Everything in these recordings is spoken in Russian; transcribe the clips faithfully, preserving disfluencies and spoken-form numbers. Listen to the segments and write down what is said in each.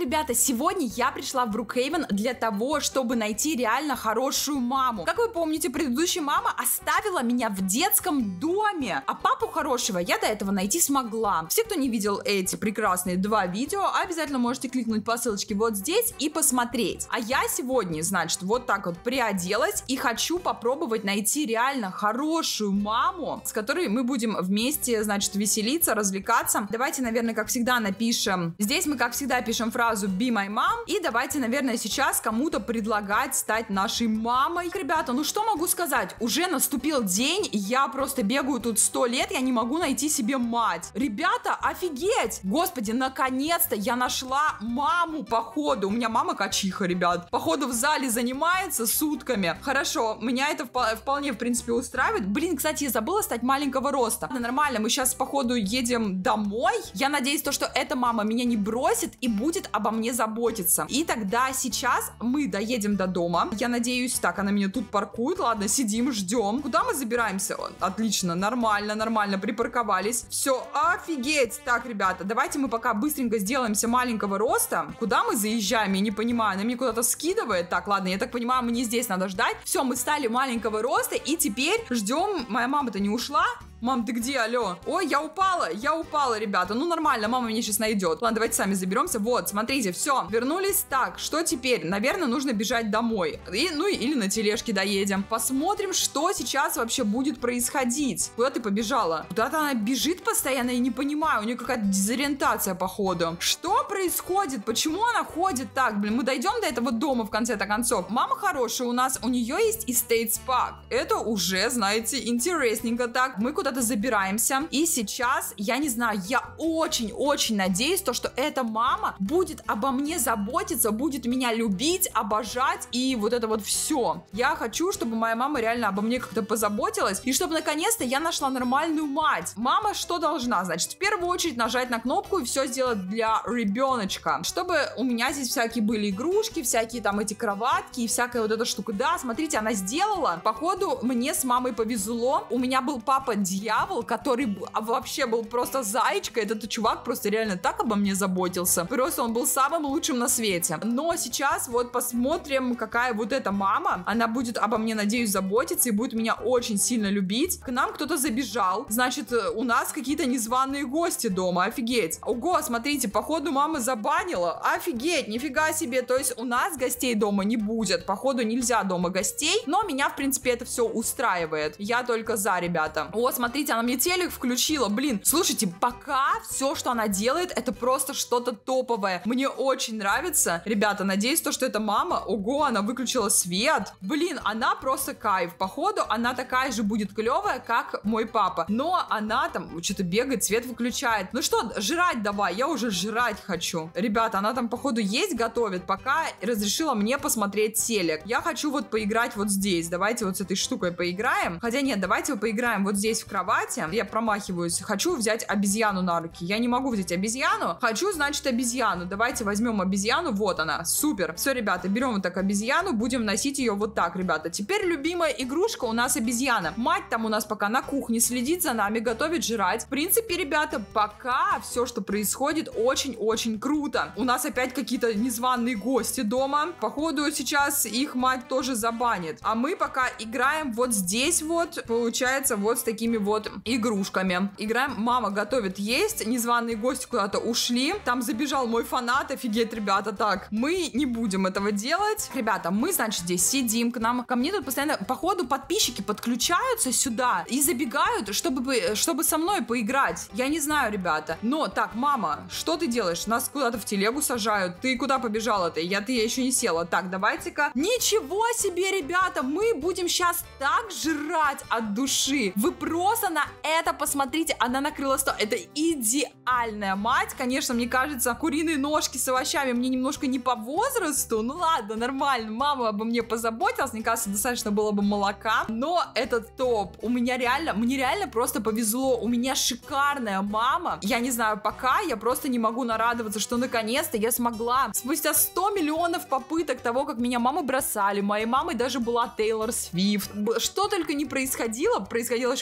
ребята, сегодня я пришла в Брукхейвен для того, чтобы найти реально хорошую маму. Как вы помните, предыдущая мама оставила меня в детском доме, а папу хорошего я до этого найти смогла. Все, кто не видел эти прекрасные два видео, обязательно можете кликнуть по ссылочке вот здесь и посмотреть. А я сегодня, значит, вот так вот приоделась и хочу попробовать найти реально хорошую маму, с которой мы будем вместе, значит, веселиться, развлекаться. Давайте, наверное, как всегда напишем. Здесь мы, как всегда, пишем фразу be my mom. И давайте, наверное, сейчас кому-то предлагать стать нашей мамой. Ребята, ну что могу сказать? Уже наступил день, я просто бегаю тут сто лет, я не могу найти себе мать. Ребята, офигеть! Господи, наконец-то я нашла маму, походу. У меня мама качиха, ребят. Походу в зале занимается сутками. Хорошо, меня это вполне, в принципе, устраивает. Блин, кстати, я забыла стать маленького роста. Нормально, мы сейчас, походу, едем домой. Я надеюсь, то, что эта мама меня не бросит и будет обо мне заботиться. И тогда сейчас мы доедем до дома. Я надеюсь, так, она меня тут паркует. Ладно, сидим, ждем. Куда мы забираемся? Отлично, нормально, нормально, припарковались. Все, офигеть. Так, ребята, давайте мы пока быстренько сделаемся маленького роста. Куда мы заезжаем? Я не понимаю, она меня куда-то скидывает. Так, ладно, я так понимаю, мне здесь надо ждать. Все, мы стали маленького роста и теперь ждем. Моя мама-то не ушла? Мам, ты где, алло? Ой, я упала, я упала, ребята. Ну, нормально, мама меня сейчас найдет. Ладно, давайте сами заберемся. Вот, смотрите, все, вернулись. Так, что теперь? Наверное, нужно бежать домой. И, ну, или на тележке доедем. Посмотрим, что сейчас вообще будет происходить. Куда ты побежала? Куда-то она бежит постоянно, я не понимаю. У нее какая-то дезориентация, походу. Что происходит? Почему она ходит так? Блин, мы дойдем до этого дома в конце-то концов. Мама хорошая у нас, у нее есть estate spa. Это уже, знаете, интересненько так. Мы куда-то забираемся. И сейчас, я не знаю, я очень-очень надеюсь, то, что эта мама будет обо мне заботиться, будет меня любить, обожать и вот это вот все. Я хочу, чтобы моя мама реально обо мне как-то позаботилась и чтобы наконец-то я нашла нормальную мать. Мама что должна? Значит, в первую очередь нажать на кнопку и все сделать для ребеночка. Чтобы у меня здесь всякие были игрушки, всякие там эти кроватки и всякая вот эта штука. Да, смотрите, она сделала. Походу, мне с мамой повезло. У меня был папа дьявол, который вообще был просто зайчка. Этот чувак просто реально так обо мне заботился. Просто он был самым лучшим на свете. Но сейчас вот посмотрим, какая вот эта мама. Она будет обо мне, надеюсь, заботиться и будет меня очень сильно любить. К нам кто-то забежал. Значит, у нас какие-то незваные гости дома. Офигеть. Ого, смотрите, походу мама забанила. Офигеть, нифига себе. То есть у нас гостей дома не будет. Походу нельзя дома гостей. Но меня, в принципе, это все устраивает. Я только за, ребята. О, смотрите, она мне телек включила. Блин, слушайте, пока все, что она делает, это просто что-то топовое. Мне очень нравится. Ребята, надеюсь, то, что это мама. Ого, она выключила свет. Блин, она просто кайф. Походу, она такая же будет клевая, как мой папа. Но она там что-то бегает, свет выключает. Ну что, жрать давай, я уже жрать хочу. Ребята, она там, походу, есть готовит, пока разрешила мне посмотреть телек. Я хочу вот поиграть вот здесь. Давайте вот с этой штукой поиграем. Хотя нет, давайте поиграем вот здесь в кровати. Я промахиваюсь. Хочу взять обезьяну на руки. Я не могу взять обезьяну. Хочу, значит, обезьяну. Давайте возьмем обезьяну. Вот она. Супер. Все, ребята, берем вот так обезьяну. Будем носить ее вот так, ребята. Теперь любимая игрушка у нас обезьяна. Мать там у нас пока на кухне следит за нами, готовит жрать. В принципе, ребята, пока все, что происходит, очень-очень круто. У нас опять какие-то незваные гости дома. Походу, сейчас их мать тоже забанит. А мы пока играем вот здесь вот. Получается, вот с такими вот игрушками. Играем. Мама готовит есть. Незваные гости куда-то ушли. Там забежал мой фанат. Офигеть, ребята. Так, мы не будем этого делать. Ребята, мы, значит, здесь сидим к нам. Ко мне тут постоянно, походу, подписчики подключаются сюда и забегают, чтобы, чтобы со мной поиграть. Я не знаю, ребята. Но, так, мама, что ты делаешь? Нас куда-то в телегу сажают. Ты куда побежала-то? Я, ты я еще не села. Так, давайте-ка. Ничего себе, ребята. Мы будем сейчас так жрать от души. Вы просто на это посмотрите. Она накрыла стол. Это идеальная мать. Конечно, мне кажется, куриные ножки с овощами мне немножко не по возрасту. Ну ладно, нормально. Мама обо мне позаботилась. Мне кажется, достаточно было бы молока. Но это топ. У меня реально, мне реально просто повезло. У меня шикарная мама. Я не знаю, пока я просто не могу нарадоваться, что наконец-то я смогла. Спустя сто миллионов попыток того, как меня мамы бросали. Моей мамой даже была Тейлор Свифт. Что только не происходило. Происходила какая-то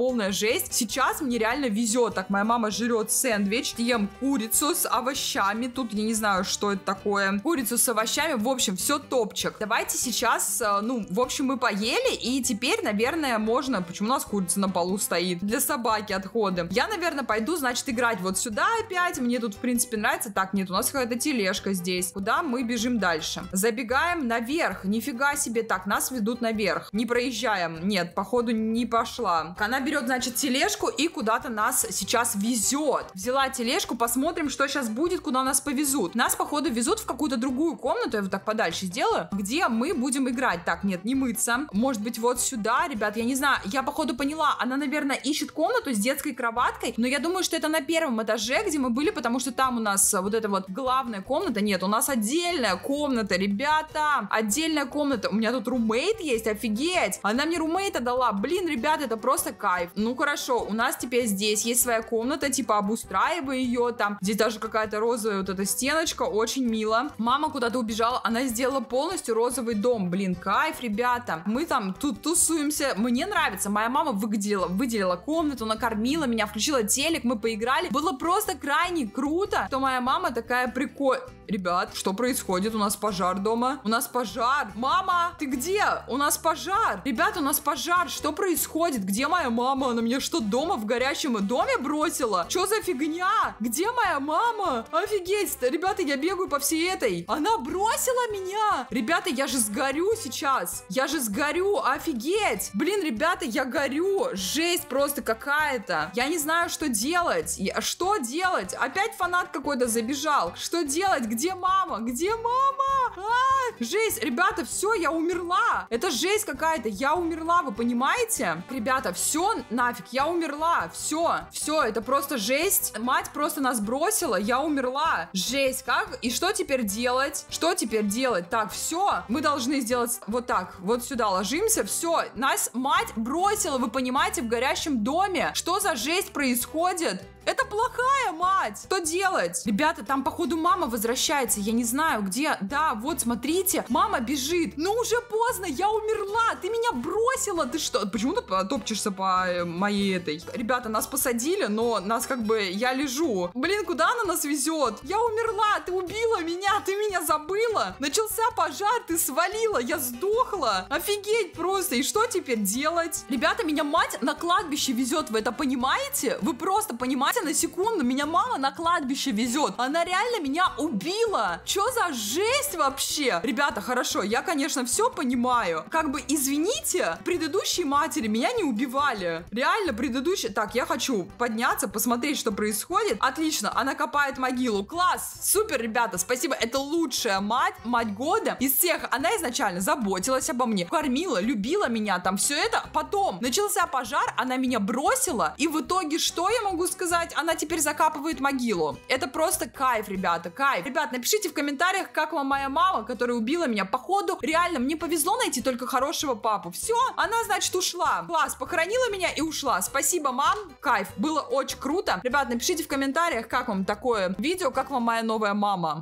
полная жесть. Сейчас мне реально везет. Так, моя мама жрет сэндвич, ем курицу с овощами. Тут я не знаю, что это такое. Курицу с овощами. В общем, все топчик. Давайте сейчас, ну, в общем, мы поели, и теперь, наверное, можно... Почему у нас курица на полу стоит? Для собаки отходы. Я, наверное, пойду, значит, играть вот сюда опять. Мне тут, в принципе, нравится. Так, нет, у нас какая-то тележка здесь. Куда мы бежим дальше? Забегаем наверх. Нифига себе. Так, нас ведут наверх. Не проезжаем. Нет, походу, не пошла. Она берет, значит, тележку и куда-то нас сейчас везет. Взяла тележку, посмотрим, что сейчас будет, куда нас повезут. Нас, походу, везут в какую-то другую комнату. Я вот так подальше сделаю, где мы будем играть. Так, нет, не мыться. Может быть, вот сюда, ребят, я не знаю. Я, походу, поняла. Она, наверное, ищет комнату с детской кроваткой, но я думаю, что это на первом этаже, где мы были, потому что там у нас вот эта вот главная комната. Нет, у нас отдельная комната, ребята. Отдельная комната. У меня тут румейт есть, офигеть. Она мне румейта дала. Блин, ребята, это просто кайф. Ну, хорошо, у нас теперь здесь есть своя комната, типа обустраивай ее там. Здесь даже какая-то розовая вот эта стеночка, очень мило. Мама куда-то убежала, она сделала полностью розовый дом. Блин, кайф, ребята. Мы там тут тусуемся. Мне нравится. Моя мама выделила, выделила комнату, накормила меня, включила телек, мы поиграли. Было просто крайне круто, что моя мама такая прикольная. Ребят, что происходит? У нас пожар дома. У нас пожар. Мама, ты где? У нас пожар. Ребята, у нас пожар. Что происходит? Где моя мама? Она меня что, дома в горящем доме бросила? Что за фигня? Где моя мама? Офигеть. Ребята, я бегаю по всей этой. Она бросила меня. Ребята, я же сгорю сейчас. Я же сгорю. Офигеть. Блин, ребята, я горю. Жесть просто какая-то. Я не знаю, что делать. Я... Что делать? Опять фанат какой-то забежал. Что делать? Где мама? Где мама? А, жесть, ребята, все, я умерла. Это жесть какая-то, я умерла, вы понимаете? Ребята, все, нафиг, я умерла. Все, все, это просто жесть. Мать просто нас бросила, я умерла. Жесть, как? И что теперь делать? Что теперь делать? Так, все, мы должны сделать вот так. Вот сюда ложимся, все. Нас мать бросила, вы понимаете, в горящем доме. Что за жесть происходит? Это плохая мать! Что делать? Ребята, там, походу, мама возвращается. Я не знаю, где. Да, вот, смотрите. Мама бежит. Ну, уже поздно. Я умерла. Ты меня бросила. Ты что? Почему ты топчешься по моей этой? Ребята, нас посадили, но нас как бы... Я лежу. Блин, куда она нас везет? Я умерла. Ты убила меня. Ты меня забыла. Начался пожар. Ты свалила. Я сдохла. Офигеть просто. И что теперь делать? Ребята, меня мать на кладбище везет. Вы это понимаете? Вы просто понимаете? На секунду, меня мама на кладбище везет. Она реально меня убила. Что за жесть вообще? Ребята, хорошо, я, конечно, все понимаю. Как бы, извините, предыдущие матери меня не убивали. Реально, предыдущие... Так, я хочу подняться, посмотреть, что происходит. Отлично, она копает могилу. Класс, супер, ребята, спасибо. Это лучшая мать, мать года из всех. Она изначально заботилась обо мне, кормила, любила меня, там все это. Потом начался пожар, она меня бросила. И в итоге, что я могу сказать? Она теперь закапывает могилу. Это просто кайф, ребята, кайф. Ребят, напишите в комментариях, как вам моя мама, которая убила меня. Походу, реально, мне повезло найти только хорошего папу. Все, она, значит, ушла. Класс, похоронила меня и ушла. Спасибо, мам, кайф. Было очень круто. Ребят, напишите в комментариях, как вам такое видео, как вам моя новая мама.